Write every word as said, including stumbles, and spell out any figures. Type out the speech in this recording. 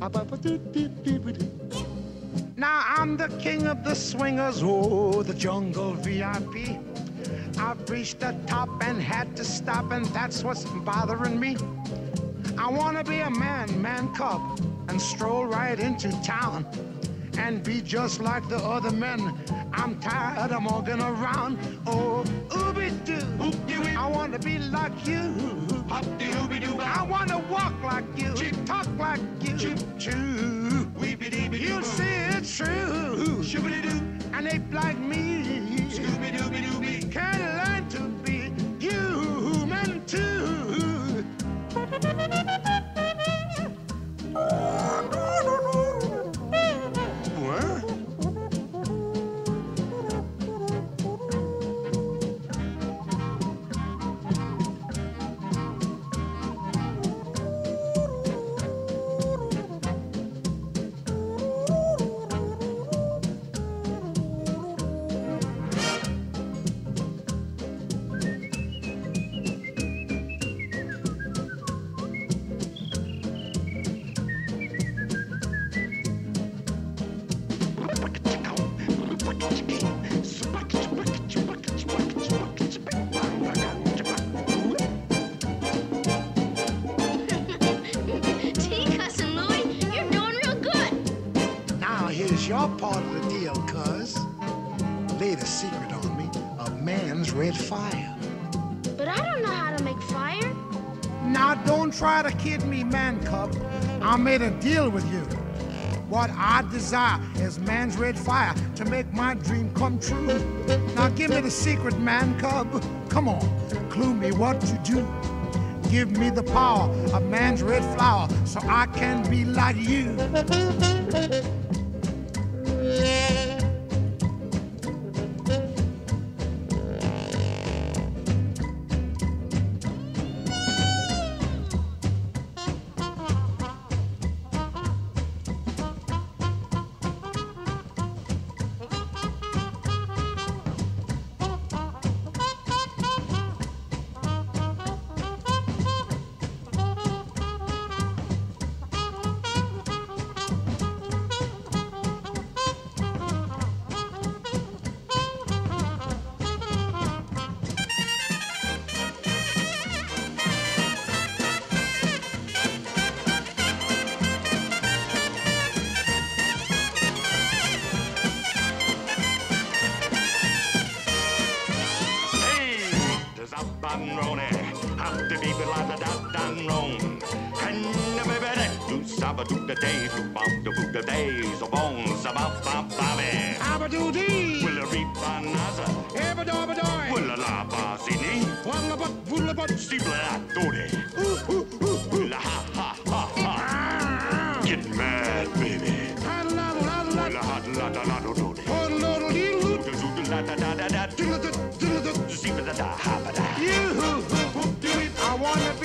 Now I'm the king of the swingers, oh, the jungle V I P. I've reached the top and had to stop, and that's what's bothering me. I wanna be a man, man cub, and stroll right into town and be just like the other men. I'm tired of walking around. Oh, ooby-doo, I wanna be like you. I wanna walk like you, talk like you. Choo, you see it's true. And ape like me can learn to be human too. Your part of the deal, cuz. Latest secret on me, a man's red fire. But I don't know how to make fire. Now don't try to kid me, man cub. I made a deal with you. What I desire is man's red fire to make my dream come true. Now give me the secret, man cub. Come on, clue me what to do. Give me the power of man's red flower so I can be like you. Get mad, baby. I wanna